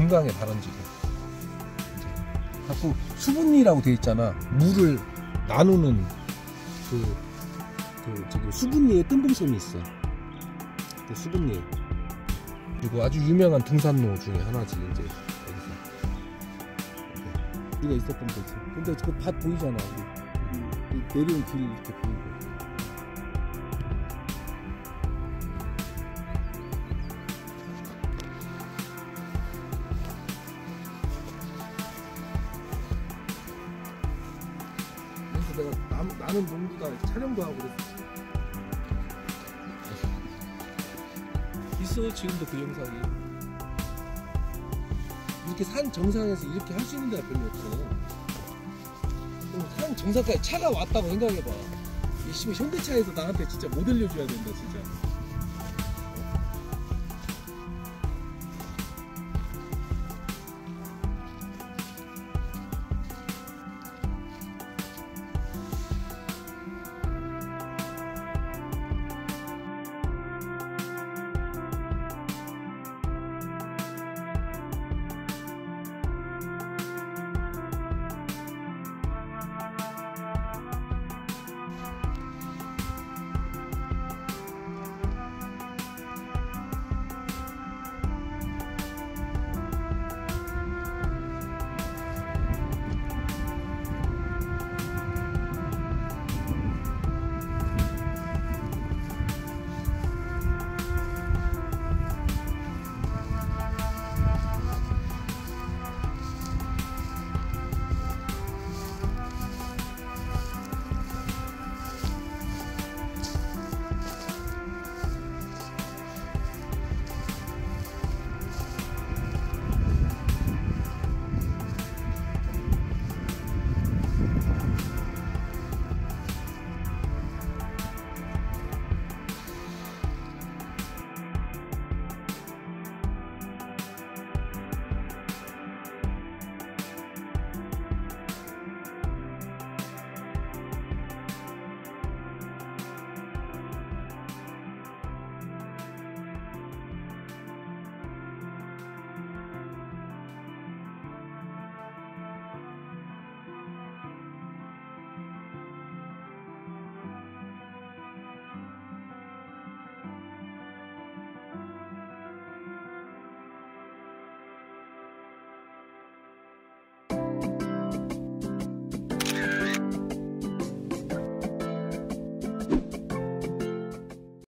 금강에 발원지고 자꾸 수분리라고 돼 있잖아. 물을 나누는 저기 수분리에 뜬봉섬이 있어. 그 수분리. 그리고 아주 유명한 등산로 중에 하나지 이제 여기서. 우리가 있었던 곳이. 근데 그 밭 보이잖아. 내려온 길이 이렇게 보이고. 그래서 내가 나는 농부다 촬영도 하고 그랬어. 있어 지금도 그 영상이. 이렇게 산 정상에서 이렇게 할 수 있는 데가 별로 없어. 산 정상까지 차가 왔다고 생각해봐. 이 현대차에서 나한테 진짜 못 알려줘야 된다 진짜.